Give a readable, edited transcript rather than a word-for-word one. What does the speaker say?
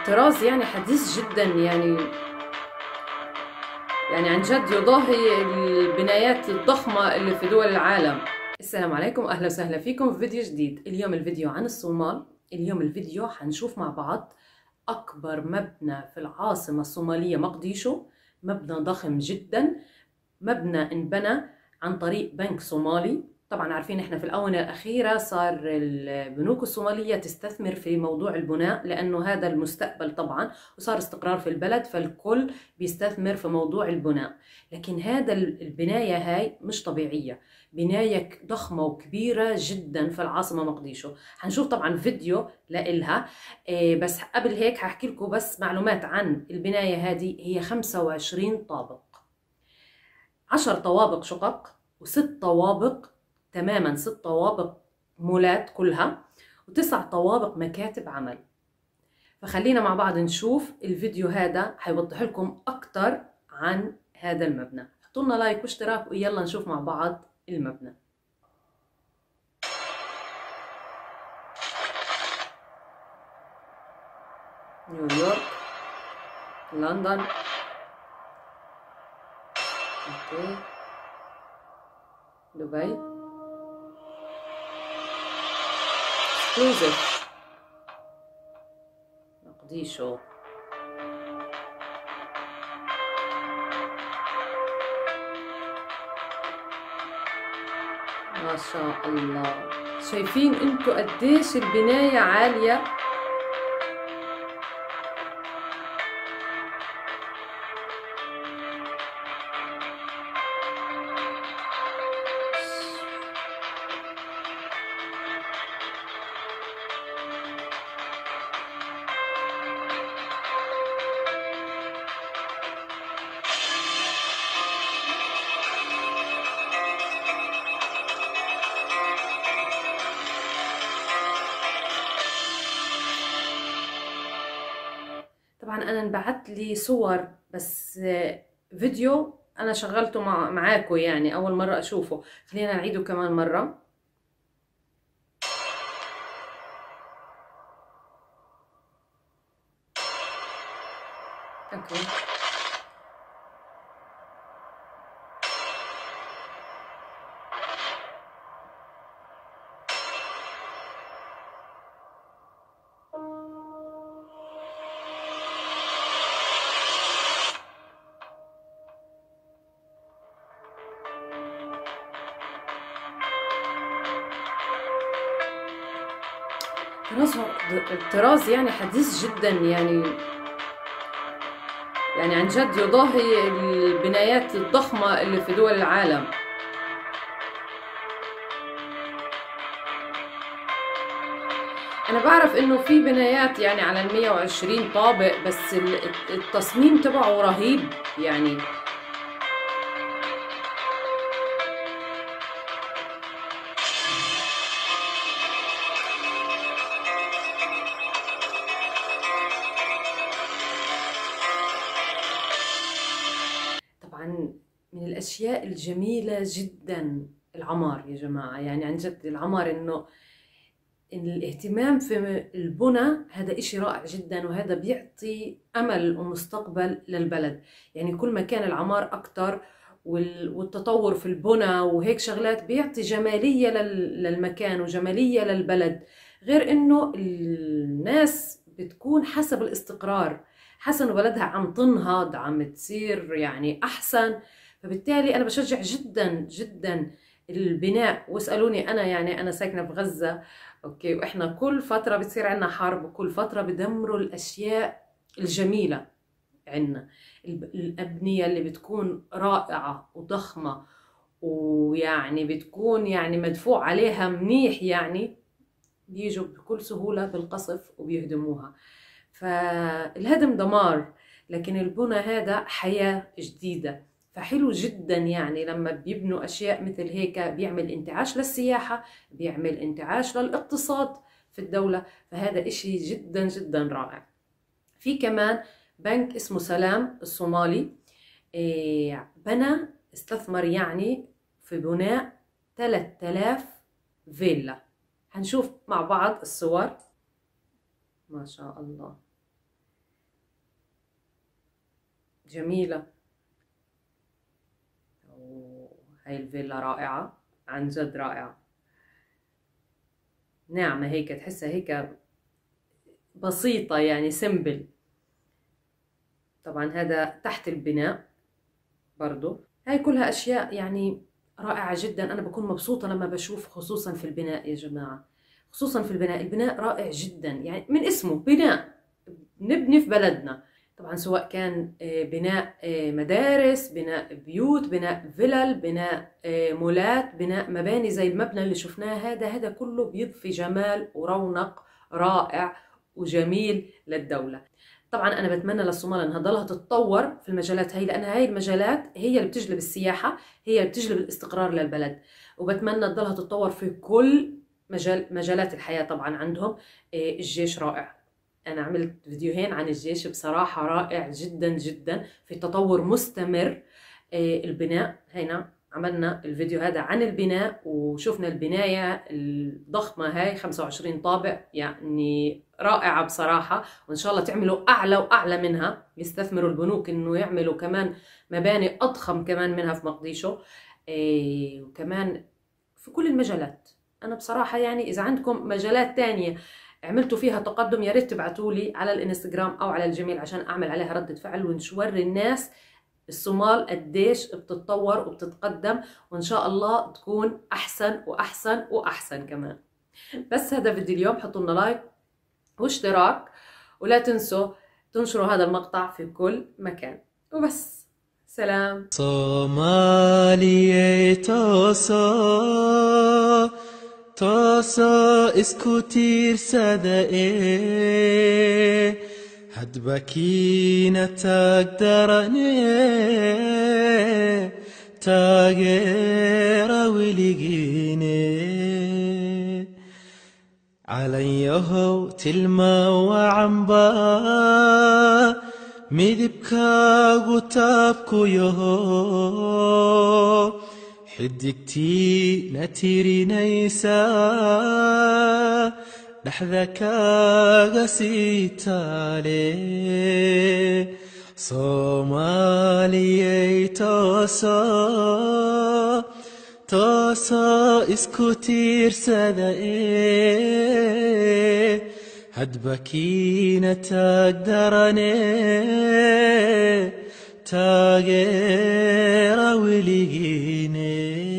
طراز يعني حديث جدا، يعني عن جد يضاهي البنايات الضخمة اللي في دول العالم. السلام عليكم، أهلا وسهلا فيكم في فيديو جديد. اليوم الفيديو عن الصومال. اليوم الفيديو حنشوف مع بعض أكبر مبنى في العاصمة الصومالية مقديشو. مبنى ضخم جدا، مبنى انبنى عن طريق بنك صومالي. طبعا عارفين احنا في الآونة الأخيرة صار البنوك الصومالية تستثمر في موضوع البناء، لأنه هذا المستقبل طبعا، وصار استقرار في البلد فالكل بيستثمر في موضوع البناء. لكن هذا البناية هاي مش طبيعية، بناية ضخمة وكبيرة جدا في العاصمة مقديشو. حنشوف طبعا فيديو لإلها. بس قبل هيك هحكي لكم بس معلومات عن البناية هذه. هي 25 طابق، 10 طوابق شقق، و6 طوابق تماما، 6 طوابق مولات كلها، و9 طوابق مكاتب عمل. فخلينا مع بعض نشوف الفيديو، هذا حيوضح لكم أكتر عن هذا المبنى. حطوا لنا لايك واشتراك ويلا نشوف مع بعض المبنى. نيويورك، لندن، اوكي، دبي، اكسكلوزيف، مقديشو. ما شاء الله، شايفين انتوا قديش البناية عالية؟ طبعا انا انبعت لي صور، بس فيديو انا شغلته معاكم، يعني اول مرة اشوفه. خلينا نعيده كمان مرة. اوكي، طراز، الطراز يعني حديث جدا، يعني عن جد يضاهي البنايات الضخمة اللي في دول العالم. أنا بعرف إنه في بنايات يعني على 120 طابق، بس التصميم تبعه رهيب يعني. طبعا من الأشياء الجميلة جدا العمار يا جماعة، يعني عن جد العمار، إنه الاهتمام في البنى هذا إشي رائع جدا، وهذا بيعطي أمل ومستقبل للبلد. يعني كل ما كان العمار أكتر والتطور في البنى وهيك شغلات بيعطي جمالية للمكان وجمالية للبلد. غير إنه الناس بتكون حسب الاستقرار، حاسة إنه بلدها عم تنهض، عم تصير يعني أحسن. فبالتالي أنا بشجع جدا جدا البناء. واسألوني أنا، يعني أنا ساكنة في غزة، اوكي، واحنا كل فترة بتصير عنا حرب، وكل فترة بدمروا الاشياء الجميلة عنا. الابنية اللي بتكون رائعة وضخمة، ويعني بتكون يعني مدفوع عليها منيح، يعني بيجوا بكل سهولة بالقصف وبيهدموها. فالهدم دمار، لكن البنى هذا حياة جديدة. فحلو جدا يعني لما بيبنوا أشياء مثل هيك، بيعمل انتعاش للسياحة، بيعمل انتعاش للاقتصاد في الدولة. فهذا إشي جدا جدا رائع. في كمان بنك اسمه سلام الصومالي، بنى، استثمر يعني في بناء 3000 فيلا. هنشوف مع بعض الصور. ما شاء الله، جميلة. وهي الفيلا رائعة، عن جد رائعة، ناعمة هيك، تحسها هيك بسيطة يعني سمبل. طبعا هذا تحت البناء برضو. هاي كلها أشياء يعني رائعة جدا. أنا بكون مبسوطة لما بشوف، خصوصا في البناء يا جماعة، خصوصا في البناء. البناء رائع جدا، يعني من اسمه بناء، نبني في بلدنا. طبعا سواء كان بناء مدارس، بناء بيوت، بناء فلل، بناء مولات، بناء مباني زي المبنى اللي شفناه هذا كله بيضفي جمال ورونق رائع وجميل للدولة. طبعا انا بتمنى للصومال انها تضلها تتطور في المجالات هي، لان هاي المجالات هي اللي بتجلب السياحة، هي اللي بتجلب الاستقرار للبلد. وبتمنى تضلها تتطور في كل مجالات الحياة. طبعا عندهم الجيش رائع، أنا عملت فيديوهين عن الجيش بصراحة رائع جدا جدا، في تطور مستمر. البناء هنا عملنا الفيديو هذا عن البناء، وشفنا البناية الضخمة هاي 25 طابق، يعني رائعة بصراحة. وإن شاء الله تعملوا أعلى وأعلى منها، يستثمروا البنوك إنه يعملوا كمان مباني أضخم كمان منها في مقديشو، وكمان في كل المجالات. أنا بصراحة يعني إذا عندكم مجالات تانية عملتوا فيها تقدم، يا ريت تبعتوا لي على الانستغرام او على الجيميل عشان اعمل عليها ردة فعل، ونوري الناس الصومال قديش بتتطور وبتتقدم، وان شاء الله تكون احسن واحسن واحسن كمان. بس هذا فيديو اليوم، حطوا لنا لايك واشتراك، ولا تنسوا تنشروا هذا المقطع في كل مكان. وبس، سلام. صومالي توسو اسكوتير سادئ هدبكينا تقدرني تاغير وليجيني عليه تلما وعنبا مذبكا غتابكو يهو حدكتي نتيري نيسا نحذكا غسيتالي صومالي توسو اسكوتير سادئ هدبكينا تقدرني تاغير وليجيني